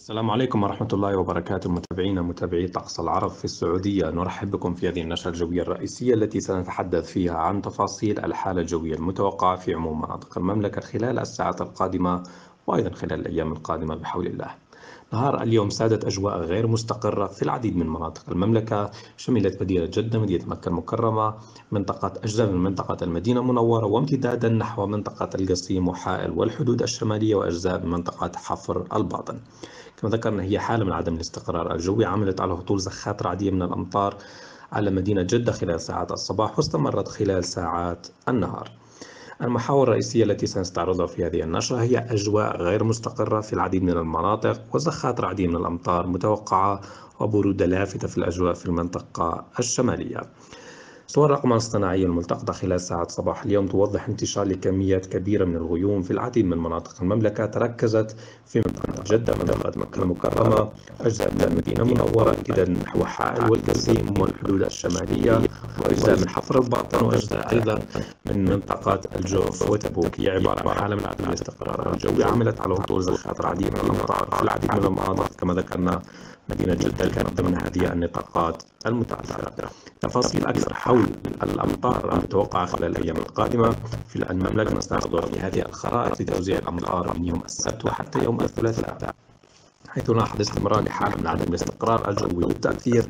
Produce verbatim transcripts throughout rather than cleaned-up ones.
السلام عليكم ورحمة الله وبركاته متابعينا متابعي طقس العرب في السعودية. نرحب بكم في هذه النشرة الجوية الرئيسية التي سنتحدث فيها عن تفاصيل الحالة الجوية المتوقعة في عموم مناطق المملكة خلال الساعات القادمة وأيضا خلال الأيام القادمة بحول الله. نهار اليوم سادت أجواء غير مستقرة في العديد من مناطق المملكة، شملت مدينة جدة، مدينة مكة المكرمة، منطقة أجزاء من منطقة المدينة المنورة، وامتدادا نحو منطقة القصيم وحائل والحدود الشمالية وأجزاء من منطقة حفر الباطن. كما ذكرنا هي حالة من عدم الاستقرار الجوي عملت على هطول زخات رعدية من الأمطار على مدينة جدة خلال ساعات الصباح واستمرت خلال ساعات النهار. المحاور الرئيسية التي سنستعرضها في هذه النشرة هي أجواء غير مستقرة في العديد من المناطق وزخات رعدية من الأمطار متوقعة وبرودة لافتة في الأجواء في المنطقة الشمالية. صور الأقمار الصناعية الملتقطة خلال ساعات صباح اليوم توضح انتشار لكميات كبيرة من الغيوم في العديد من مناطق المملكة، تركزت في منطقة جدة، منطقة مكة المكرمة، أجزاء من المدينة المنورة، امتدادا نحو حائل والقصيم والحدود الشمالية، وأجزاء من حفر الباطن، وأجزاء أيضا من منطقة الجوف وتبوك. هي عبارة عن حالة من عدم الاستقرار الجوي عملت على هطول زخات رعدية من الأمطار في العديد من المناطق. كما ذكرنا مدينة جدة كانت ضمن هذه النطاقات المتأثرة. تفاصيل أكثر حول الأمطار المتوقعة خلال الأيام القادمة في المملكة نستعرضها في هذه الخرائط لتوزيع الأمطار من يوم السبت وحتى يوم الثلاثاء، حيث نلاحظ استمرار لحالة من عدم الاستقرار الجوي والتأثير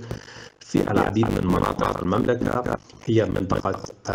في العديد من مناطق المملكة. هي منطقة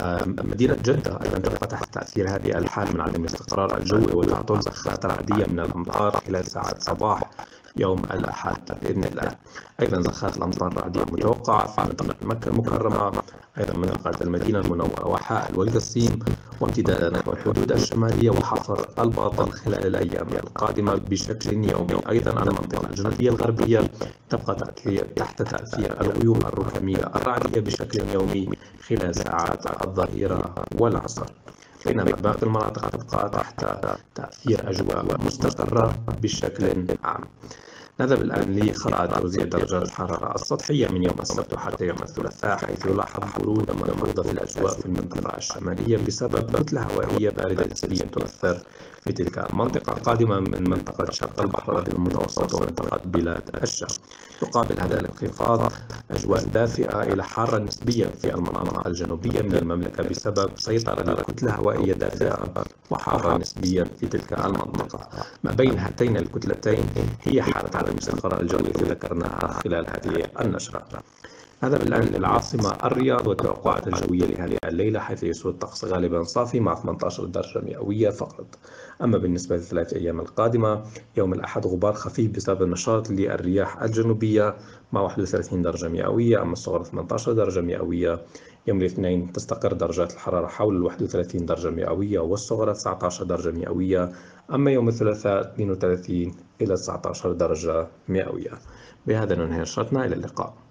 مدينة جدة أيضا تبقى تحت تأثير هذه الحالة من عدم الاستقرار الجوي وتعطل زخات رعدية من الأمطار خلال ساعات صباح يوم الأحد بإذن الله. أيضا زخات الأمطار الرعدية متوقعة في منطقة مكة المكرمة، أيضا منطقة المدينة المنورة وحائل والقصيم، وامتدادا نحو الحدود الشمالية وحفر الباطن خلال الأيام القادمة بشكل يومي. أيضا المنطقة الجنوبية الغربية تبقى تحت تأثير الغيوم الركامية الرعدية بشكل يومي خلال ساعات الظهيرة والعصر، بينما باقي المناطق تبقى تحت تأثير أجواء مستقرة بشكل عام. نذهب الآن لخرائط توزيع درجات الحرارة السطحية من يوم السبت وحتى يوم الثلاثاء، حيث يلاحظ برودة ملحوظة في الأجواء في المنطقة الشمالية بسبب كتلة هوائية باردة نسبيا تؤثر في تلك المنطقة قادمة من منطقة شرق البحر الأبيض المتوسط ومنطقة بلاد الشام. يقابل هذا الانخفاض أجواء دافئة إلى حارة نسبيا في المناطق الجنوبية من المملكة بسبب سيطرة لكتلة هوائية دافئة وحارة نسبيا في تلك المنطقة. ما بين هاتين الكتلتين هي حالة عدم الاستقرار الجوي التي ذكرناها خلال هذه النشرة. نذهب الآن للعاصمة الرياض والتوقعات الجوية لهذه الليلة، حيث يسود الطقس غالبا صافي مع ثمانية عشر درجة مئوية فقط. أما بالنسبة للثلاث أيام القادمة، يوم الأحد غبار خفيف بسبب النشاط للرياح الجنوبية مع واحد وثلاثين درجة مئوية، أما الصغرى ثمانية عشر درجة مئوية. يوم الاثنين تستقر درجات الحرارة حول ال واحد وثلاثين درجة مئوية والصغرى تسعة عشر درجة مئوية، أما يوم الثلاثاء اثنين وثلاثين إلى تسعة عشر درجة مئوية. بهذا ننهي نشرتنا، إلى اللقاء.